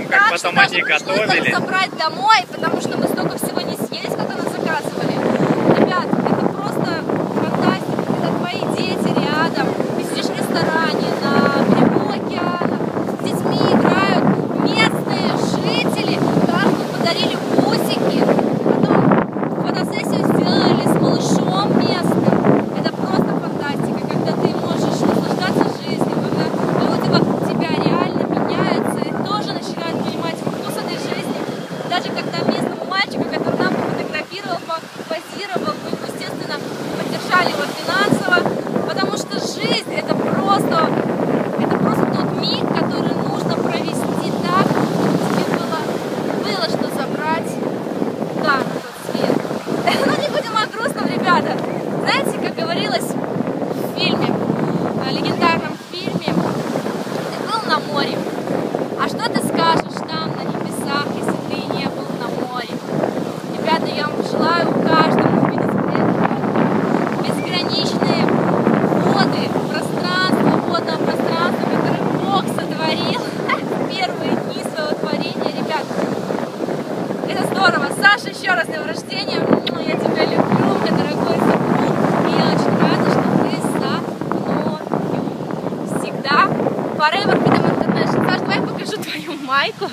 видим, как потом они готовили. Забрать домой, потому что мы столько всего не съели, сколько нас заказывали. Ребят, это просто фантастика, когда твои дети рядом, ты сидишь в ресторане на берегу океана, с детьми играют местные жители, каждому подарили бусики, потом фотосессию сделали с малышом местным. Это просто фантастика, когда ты можешь наслаждаться жизнью, когда люди вокруг тебя реально меняются и тоже начинают понимать вкус этой жизни. Даже когда местному мальчику, который нам фотографировал, позировал, мы, естественно, поддержали его финансово, потому что жизнь это просто тот миг, который нужно провести так, чтобы тебе было что забрать, да, на тот свет. Ну не будем о грустном, ребята. Знаете, как говорилось в фильме, легендарном фильме, ты был на море, а что ты скажешь там на небесах, если ты не был на море? Ребята, я вам желаю каждому увидеть безграничные воды, водное пространство, которое Бог сотворил в первые дни своего творения. Ребят, это здорово. Саша, еще раз с днем рождения. Я тебя люблю, мой дорогой супруг. И я очень рада, что ты со мною всегда. Forever Freedom International. Саш, давай я покажу твою майку.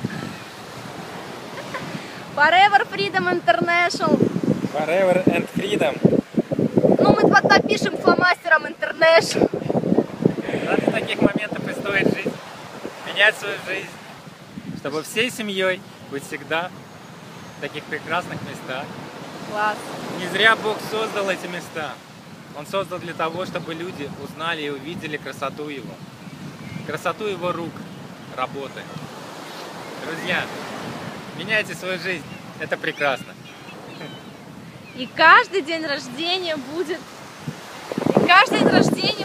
Forever Freedom International. Forever and Freedom. Ну, мы вот напишем фломастером International. Ради таких моментов и стоит жить. Менять свою жизнь. Чтобы всей семьей быть всегда в таких прекрасных местах. Класс. Не зря Бог создал эти места. Он создал для того, чтобы люди узнали и увидели красоту Его. Красоту Его рук, работы. Друзья, меняйте свою жизнь. Это прекрасно. И каждый день рождения будет... И каждый день рождения